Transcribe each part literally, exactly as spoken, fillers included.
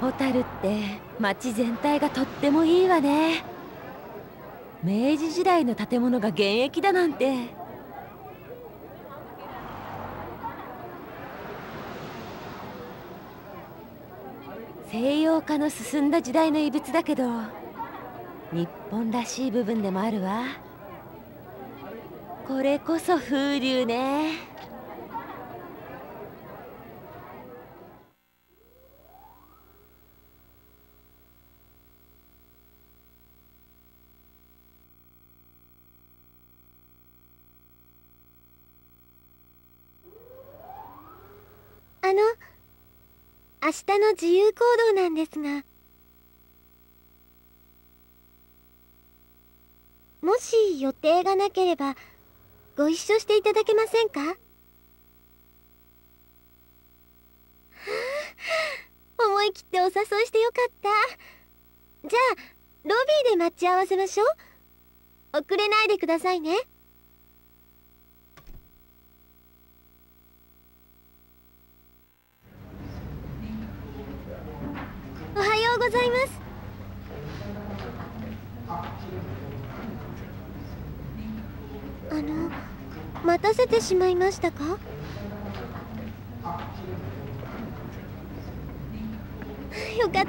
ホタルって街全体がとってもいいわね。明治時代の建物が現役だなんて。西洋化の進んだ時代の遺物だけど、日本らしい部分でもあるわ。これこそ風流ね。 あの、明日の自由行動なんですが、もし予定がなければご一緒していただけませんか？はあ、思い切ってお誘いしてよかった。じゃあロビーで待ち合わせましょう。遅れないでくださいね。おはようございます。あの、待たせてしまいましたか？よかった。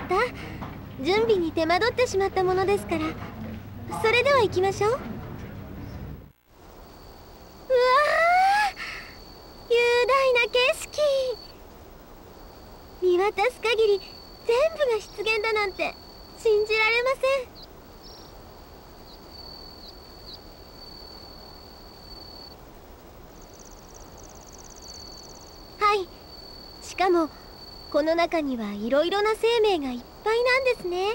準備に手間取ってしまったものですから。それでは行きましょう。うわー、雄大な景色。見渡す限り全部が湿原だなんて信じられません。はい。しかもこの中にはいろいろな生命がいっぱいなんですね。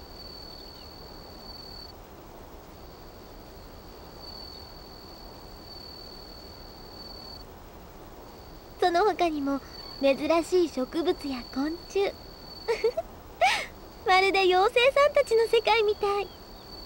その他にも珍しい植物や昆虫まるで妖精さんたちの世界みたい。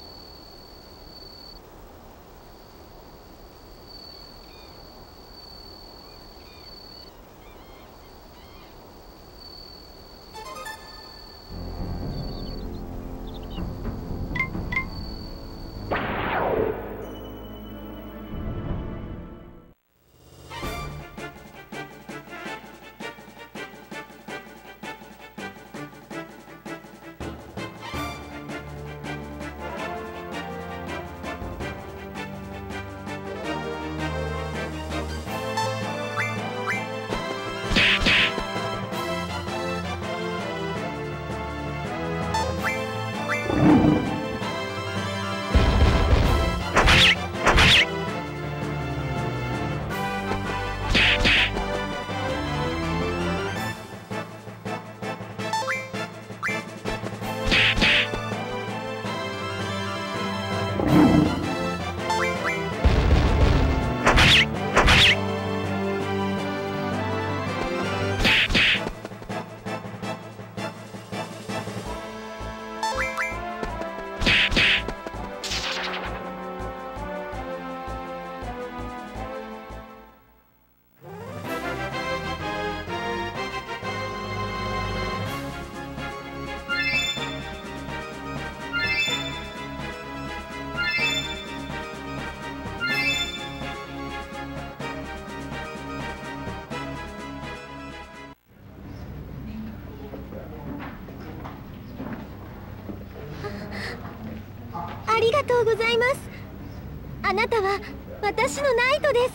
ありがとうございます。あなたは私のナイトです。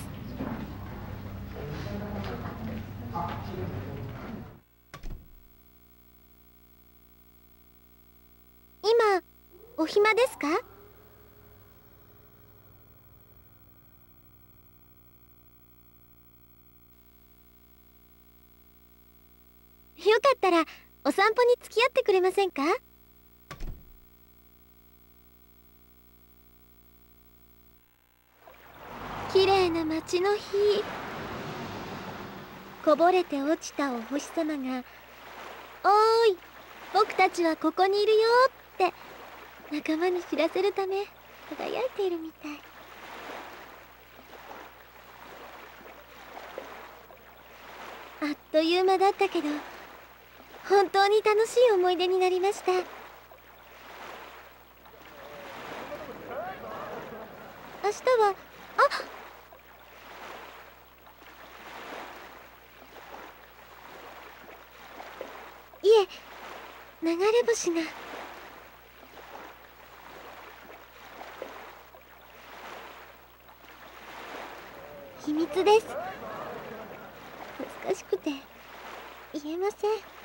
今お暇ですか？よかったらお散歩に付き合ってくれませんか？綺麗な街の日、こぼれて落ちたお星様が「おーい、僕たちはここにいるよ」って仲間に知らせるため輝いているみたい。あっという間だったけど本当に楽しい思い出になりました。明日は、あ、いえ、流れ星が。秘密です。恥ずかしくて言えません。